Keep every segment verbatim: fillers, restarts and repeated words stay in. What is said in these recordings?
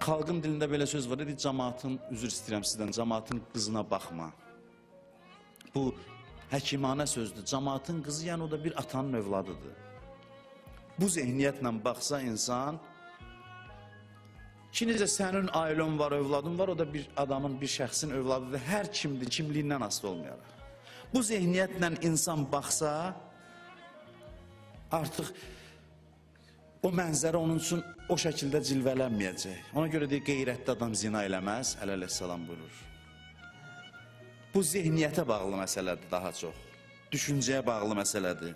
Xalqın dilində belə söz var, dedi, cəmaatın, üzr istəyirəm sizdən, cəmaatın qızına baxma. Bu, həkimanə sözdür. Cəmaatın qızı, yəni o da bir atanın övladıdır. Bu zehniyyətlə baxsa insan, ki, necə sənin ailən var, övladın var, o da bir adamın, bir şəxsin övladıdır. Hər kimdir, kimliyindən asılı olmayaraq. Bu zehniyyətlə insan baxsa, artıq o mənzərə onun üçün o şəkildə cilvələnməyəcək. Ona görə deyir, qeyrətli adam zina eləməz, əleyhissalam buyurur. Bu zehniyyətə bağlı məsələdir daha çox. Düşüncəyə bağlı məsələdir.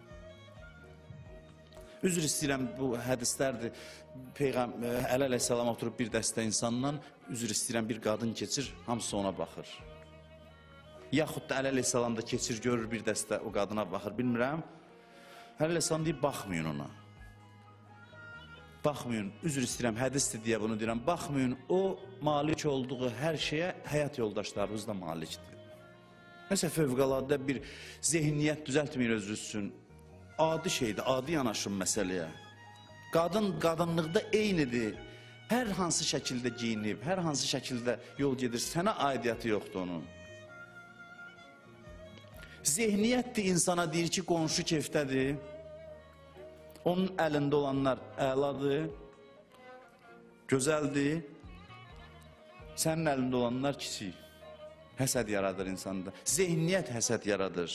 Üzr istəyirəm, bu hədislərdir. Peyğəmbər əleyhissalam oturub bir dəstə insanla, üzr istəyirəm, bir qadın keçir, hamısı ona baxır. Yaxud da əleyhissalam da keçir, görür bir dəstə o qadına baxır, bilmirəm. Əleyhissalam deyir, baxmayın ona. Baxmayın, üzr istəyirəm, hədisdir deyə bunu deyirəm, baxmayın, o malik olduğu hər şeyə həyat yoldaşlarınız da malikdir. Nəsə fövqəladə bir zehniyyət düzəltməyir özü üçün. Adi şeydir, adi yanaşım məsələyə. Qadın qadınlıqda eynidir. Hər hansı şəkildə giyinib, hər hansı şəkildə yol gedir, sənə aidiyyatı yoxdur onun. Zehniyyətdir insana deyir ki, qonşu keyfdədir. Onun əlində olanlar əladır, gözəldir. Sənin əlində olanlar kiçik. Həsəd yaradır insanda. Zehniyyət həsəd yaradır.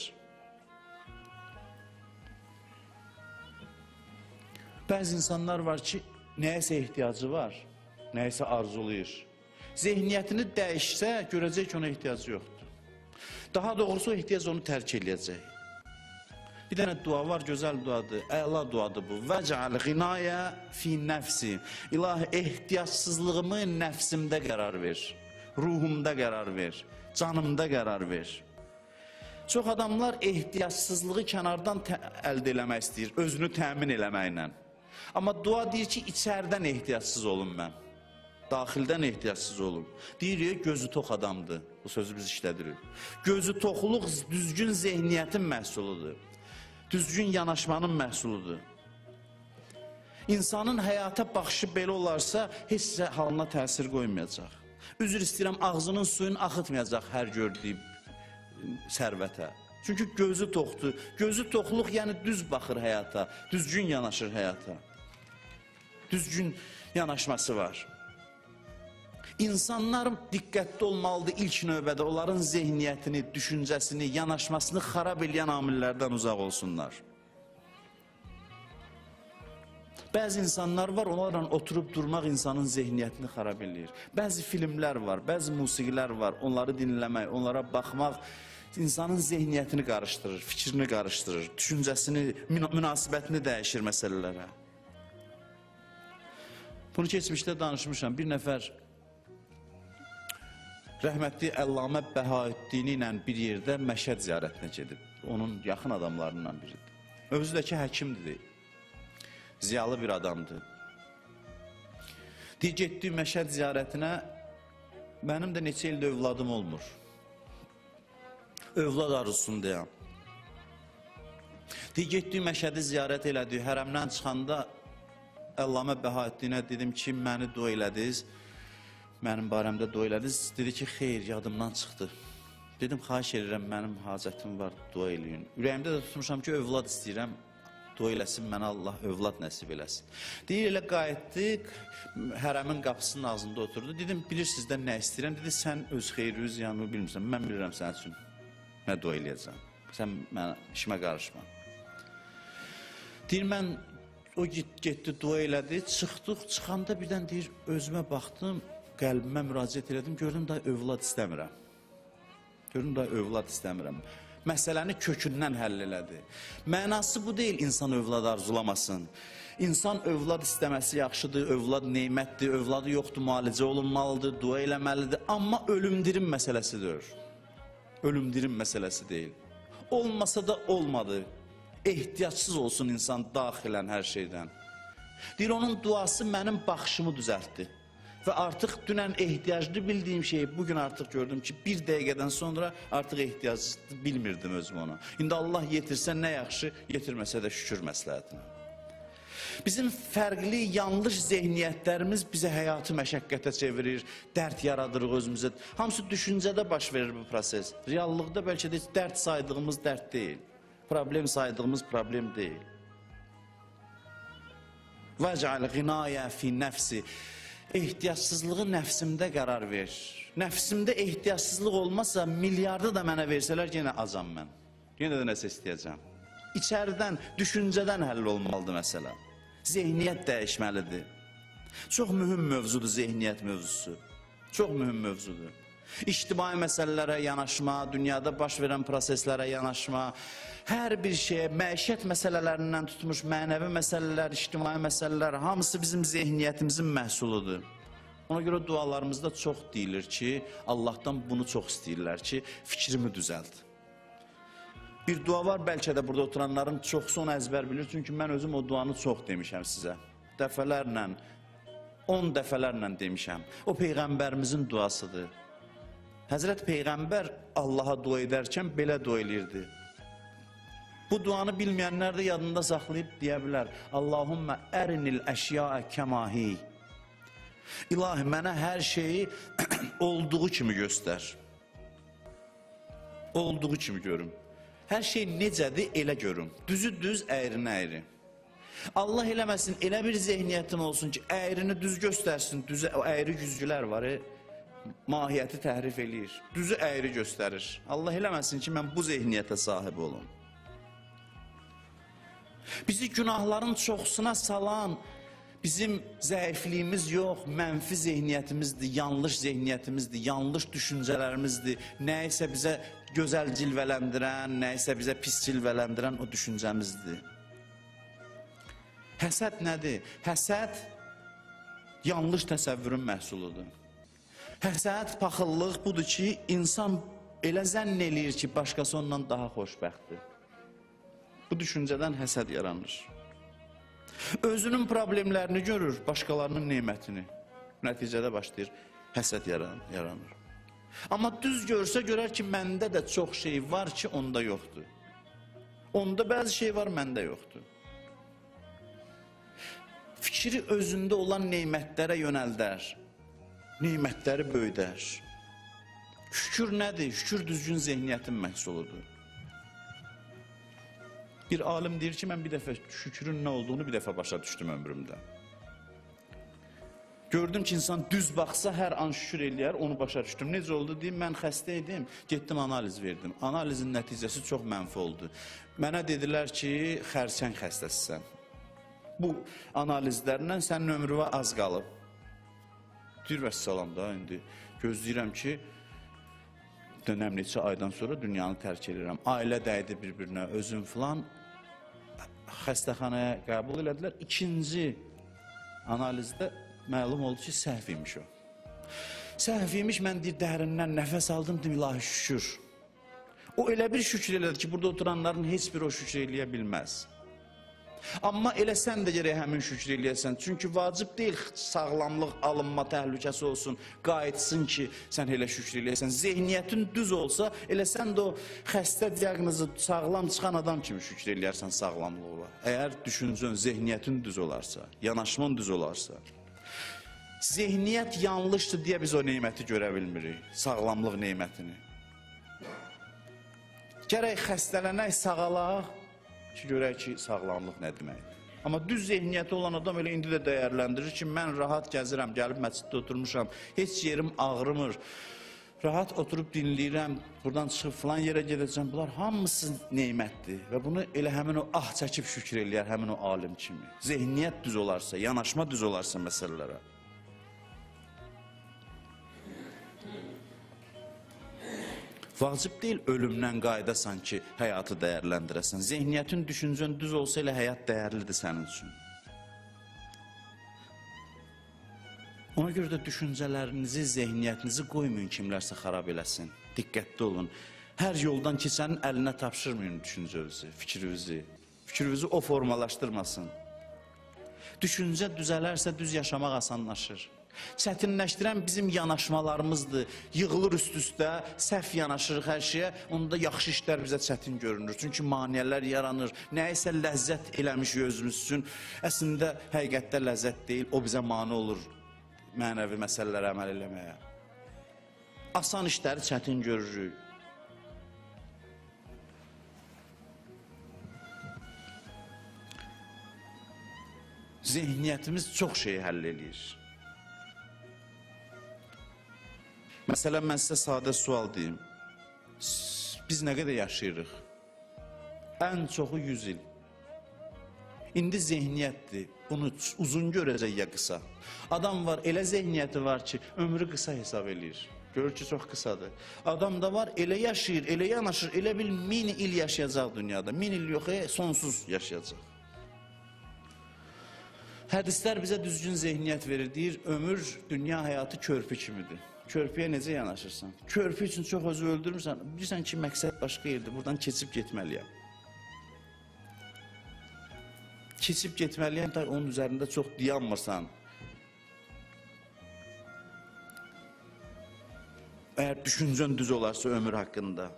Bəzi insanlar var ki, nəyəsə ehtiyacı var, nəyəsə arzulayır. Zehniyyətini dəyişsə, görəcək ki, ona ehtiyacı yoxdur. Daha doğrusu o ehtiyac onu tərk eləyəcək. Bir dənə dua var, gözəl duadır, əla duadır bu. Vəcəl ğinaya fi nəfsi. İlahi, ehtiyacsızlığımı nəfsimdə qərar ver, ruhumda qərar ver, canımda qərar ver. Çox adamlar ehtiyacsızlığı kənardan əldə eləmək istəyir, özünü təmin eləməklə. Amma dua deyir ki, içərdən ehtiyacsız olun mən, daxildən ehtiyacsız olun. Deyir ya, gözü tox adamdır, bu sözü biz işlədirik. Gözü toxluq düzgün zehniyyətin məhsuludur. Düzgün yanaşmanın məhsuludur. İnsanın həyata baxışı belə olarsa, heç halına təsir qoymayacaq. Üzr istəyirəm, ağzının suyunu axıtmayacaq hər gördüyü sərvətə. Çünki gözü toxdur. Gözü toxluq, yəni düz baxır həyata, düzgün yanaşır həyata. Düzgün yanaşması var. İnsanlar diqqətli olmalıdır ilk növbədə, onların zehniyyətini, düşüncəsini, yanaşmasını xarab edən amillərdən uzaq olsunlar. Bəzi insanlar var, onlarla oturub durmaq insanın zehniyyətini xarab edir. Bəzi filmlər var, bəzi musiqilər var, onları dinləmək, onlara baxmaq insanın zehniyyətini qarışdırır, fikrini qarışdırır, düşüncəsini, münasibətini dəyişir məsələlərə. Bunu keçmişdə danışmışam, bir nəfər rəhmətli Əllamə Bəhaəddini ilə bir yerdə Məşəd ziyarətinə gedib. Onun yaxın adamlarından biridir. Özü də ki, həkimdir. Ziyalı bir adamdır. Deyir, getdiyi Məşəd ziyarətinə mənim də neçə ildə övladım olmur. Övlad arzusundayam. Deyir, getdiyi Məşədi ziyarət elədi. Hərəmdən çıxanda Əllamə Bəhaəddinə dedim ki, məni dua elədiniz. Mənim barəmdə dua elədiniz. Dedi ki, xeyr, yadımdan çıxdı. Dedim, xahiş edirəm, mənim hacətim var, dua eləyin. Ürəyimdə də tutmuşam ki, övlad istəyirəm, dua eləsin, mənə Allah övlad nəsib eləsin. Deyir, elə qayıtdık, hərəmin qapısının ağzında oturdu. Dedim, bilirsiniz də nə istəyirəm? Dedi, sən öz xeyri, öz yanını bilmirsən, mən bilirəm sənin üçün nə dua eləyəcəm. Sən mənə, işimə qarışma. Deyir, mən o getdi, dua elədi, çıxdıq, çıxanda birdən deyir, özümə baxdım, qəlbimə müraciət elədim, gördüm da övlad istəmirəm. Gördüm da övlad istəmirəm. Məsələni kökündən həll elədi. Mənası bu deyil, insan övlad arzulamasın. İnsan övlad istəməsi yaxşıdır, övlad neymətdir, övladı yoxdur, müalicə olunmalıdır, dua eləməlidir. Amma ölümdirim məsələsidir. Ölümdirim məsələsi deyil. Olmasa da olmadı. Ehtiyacsız olsun insan daxilən hər şeydən. Deyir, onun duası mənim baxışımı düzəltdi. Və artıq dünən ehtiyaclı bildiyim şeyi bugün artıq gördüm ki, bir dəqiqədən sonra artıq ehtiyaclı bilmirdim özüm onu. İndi Allah yetirsə nə yaxşı, yetirməsə də şükür məsləhətinə. Bizim fərqli, yanlış zehniyyətlərimiz bizə həyatı məşəqqətə çevirir, dərd yaradırıq özümüzə. Hamısı düşüncədə baş verir bu proses. Reallıqda bəlkə də dərd saydığımız dərd deyil. Problem saydığımız problem deyil. Vəcəl ğinayə fi nəfsi. Ehtiyacsızlığı nəfsimdə qərar ver. Nəfsimdə ehtiyacsızlıq olmazsa, milyardı da mənə versələr, yenə azam mən. Yenə də nəsə istəyəcəm. İçəridən, düşüncədən həll olmalıdır məsələ. Zehniyyət dəyişməlidir. Çox mühüm mövzudur zehniyyət mövzusu. Çox mühüm mövzudur. İctimai məsələlərə yanaşma, dünyada baş verən proseslərə yanaşma, hər bir şeyə, məişət məsələlərindən tutmuş mənəvi məsələlər, ictimai məsələlər, hamısı bizim zehniyyətimizin məhsuludur. Ona görə dualarımızda çox deyilir ki, Allahdan bunu çox istəyirlər ki, fikrimi düzəlt. Bir dua var, bəlkə də burada oturanların çoxsu onu əzbər bilir, çünki mən özüm o duanı çox demişəm sizə. Dəfələrlə, on dəfələrlə demişəm. O Peyğəmbərimizin duasıdır. Həzrət Peyğəmbər Allaha dua edərkən belə dua eləyirdi. Bu duanı bilməyənlər də yadında saxlayıb deyə bilər. Allahümmə ərinil əşyaə kəmahi. İlahi, mənə hər şeyi olduğu kimi göstər. Olduğu kimi görüm. Hər şey necədir, elə görüm. Düzü düz, əyrini əyri. Allah eləməsin, elə bir zehniyyətim olsun ki, əyrini düz göstərsin. Düzə, o əyri güzgülər var, e, mahiyyəti təhrif eləyir. Düzü əyri göstərir. Allah eləməsin ki, mən bu zehniyyətə sahib olum. Bizi günahların çoxsuna salan, bizim zəifliyimiz yox, mənfi zehniyyətimizdir, yanlış zehniyyətimizdir, yanlış düşüncələrimizdir. Nəyisə bizə gözəl cilvələndirən, nəyisə bizə pis cilvələndirən o düşüncəmizdir. Həsəd nədir? Həsəd yanlış təsəvvürün məhsuludur. Həsəd, paxıllıq budur ki, insan elə zənn eləyir ki, başqası ondan daha xoşbəxtdir. Bu düşüncədən həsəd yaranır. Özünün problemlərini görür, başqalarının neymətini. Nəticədə başlayır, həsəd yaranır. Amma düz görsə görər ki, məndə də çox şey var ki, onda yoxdur. Onda bəzi şey var, məndə yoxdur. Fikri özündə olan neymətlərə yönəldər. Neymətləri böyüdər. Şükür nədir? Şükür düzgün zehniyyətin məhsuludur. Bir alim deyir ki, mən bir dəfə şükrün nə olduğunu bir dəfə başa düşdüm ömrümdə. Gördüm ki, insan düz baxsa hər an şükür eləyər, onu başa düşdüm. Necə oldu deyim, mən xəstə idim, getdim analiz verdim. Analizin nəticəsi çox mənfi oldu. Mənə dedilər ki, xərçəng xəstəsisən. Bu analizlərlə sənin ömrüvə az qalıb. Deyir, vəssalam da, indi gözləyirəm ki, dönəm neçə aydan sonra dünyanı tərk edirəm. Ailə dəydi bir-birinə, özüm filan xəstəxanaya qəbul elədilər. İkinci analizdə məlum oldu ki, səhv imiş o. Səhv imiş, mən deyir, dərindən nəfəs aldım, deyim, ilahi şükür. O elə bir şükür elədi ki, burada oturanların heç bir o şükür eləyə bilməz. Amma elə sən də gərək həmin şükür eləyəsən. Çünki vacib deyil sağlamlıq, alınma təhlükəsi olsun, qayıtsın ki, sən elə şükür eləyəsən. Zehniyyətin düz olsa, elə sən də o xəstə diaqnozu sağlam çıxan adam kimi şükür eləyərsən sağlamlığa. Əgər düşüncən, zehniyyətin düz olarsa, yanaşman düz olarsa. Zehniyyət yanlışdır deyə biz o neyməti görə bilmirik, sağlamlıq neymətini. Gərək xəstələnək, sağalaq ki, görək ki, sağlamlıq nə deməkdir. Amma düz zehniyyəti olan adam elə indi də dəyərləndirir ki, mən rahat gəzirəm, gəlib məsciddə oturmuşam, heç yerim ağrımır, rahat oturub dinləyirəm, buradan çıxıb filan yerə gedəcəm, bunlar hamısı neymətdir və bunu elə həmin o ah çəkib şükür eləyər, həmin o alim kimi. Zehniyyət düz olarsa, yanaşma düz olarsa məsələlərə. Vacib deyil ölümdən qayıdasan ki, həyatı dəyərləndirəsən. Zehniyyətin, düşüncən düz olsa elə həyat dəyərlidir sənin üçün. Ona görə də düşüncələrinizi, zehniyyətinizi qoymayın kimlərsə xarab eləsin. Diqqətli olun. Hər yoldan keçənin əlinə tapşırmayın düşüncənizi, fikrinizi. Fikrinizi o formalaşdırmasın. Düşüncə düzələrsə düz yaşamaq asanlaşır. Çətinləşdirən bizim yanaşmalarımızdır. Yığılır üst-üstə, səhv yanaşırıq hər şeyə, onda yaxşı işlər bizə çətin görünür. Çünki maniyələr yaranır. Nəyisə ləzzət eləmiş özümüz üçün, əslində həqiqətdə ləzzət deyil, o bizə mane olur mənəvi məsələlərə əməl eləməyə. Asan işləri çətin görürük. Zehniyyətimiz çox şeyi həll edir. Məsələn, mən sizə sadə sual deyim. Biz nə qədər yaşayırıq? Ən çoxu yüz il. İndi zehniyyətdir. Bunu uzun görəcək ya qısa. Adam var, elə zehniyyəti var ki, ömrü qısa hesab eləyir. Görür ki, çox qısadır. Adam da var, elə yaşayır, elə yanaşır, elə bil min il yaşayacaq dünyada. Min il yox, e, sonsuz yaşayacaq. Hədislər bizə düzgün zehniyyət verir, deyir, ömür, dünya həyatı körpü kimidir. Körpüyə necə yanaşırsan? Körpü üçün çox özü öldürmürsən. Bilirsən ki, məqsəd başqa yerdir, buradan keçib getməliyəm. Keçib getməliyəm, da onun üzərində çox dayanmırsan. Əgər düşüncən düz olarsa ömür haqqında.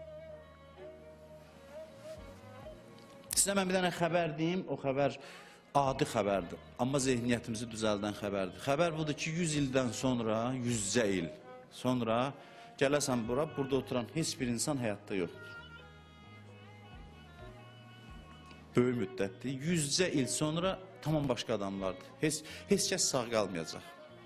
Sizə mən bir dənə xəbər deyim, o xəbər adi xəbərdir, amma zehniyyətimizi düzəldən xəbərdir. Xəbər budur ki, yüz ildən sonra, yüzcə il sonra gələsən bura, burada oturan heç bir insan həyatda yoxdur. Böyük müddətdir, yüzcə il sonra tamam başqa adamlardır. Heç, heç kəs sağ qalmayacaq.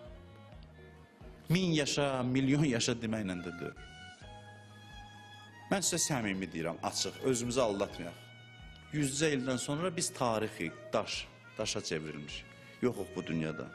Min yaşa, milyon yaşa deməklə də deyil. Mən sizə səmimi deyirəm, açıq, özümüzü aldatmayaq. Yüzcə ildən sonra biz tarixi, daş, daşa çevrilmiş. Yoxuq bu dünyada.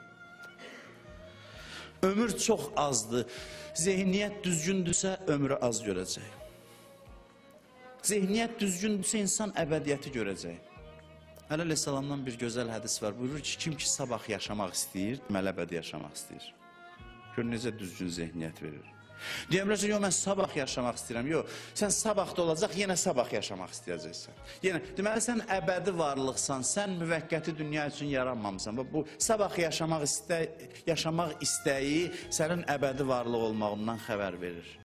Ömür çox azdır. Zehniyyət düzgündürsə, ömrü az görəcək. Zehniyyət düzgündürsə, insan əbədiyyəti görəcək. Əli əleyhissalamdan bir gözəl hədis var. Buyurur ki, kim ki sabah yaşamaq istəyir, deməli əbədi yaşamaq istəyir. Gör, necə düzgün zehniyyət verir. Deyəmlər ki, yox, mən sabah yaşamaq istəyirəm. Yox, sən sabah da olacaq, yenə sabah yaşamaq istəyəcəksən. Yenə, deməli, sən əbədi varlıqsan, sən müvəqqəti dünya üçün yaranmamısan. Bu, sabah yaşamaq, istə, yaşamaq istəyi sənin əbədi varlıq olmağından xəbər verir.